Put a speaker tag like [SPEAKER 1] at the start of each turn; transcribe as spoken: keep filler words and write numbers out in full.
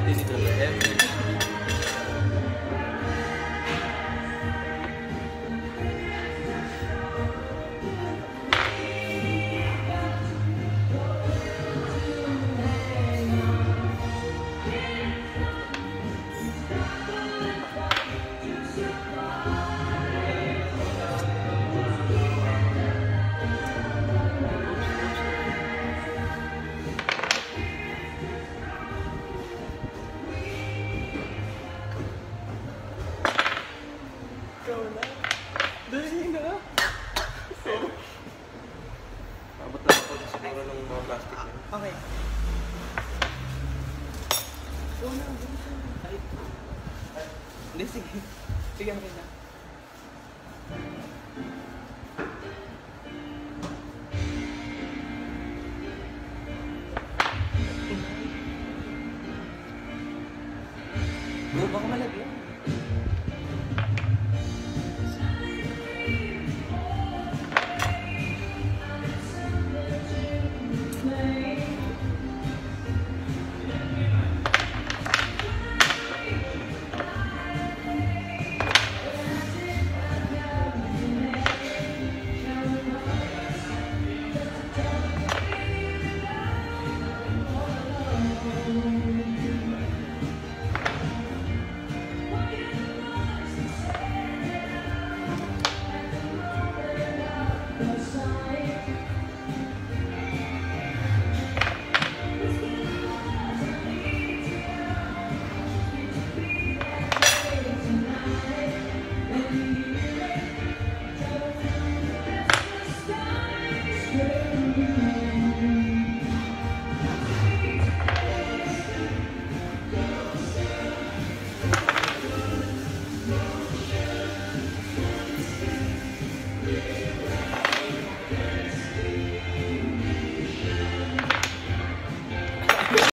[SPEAKER 1] din ito. Every ikaw na. Dali na. So, abot na ako siguro ng mga plastic na.
[SPEAKER 2] Okay. Ikaw na.
[SPEAKER 1] Hindi, sige. Sige, okay na.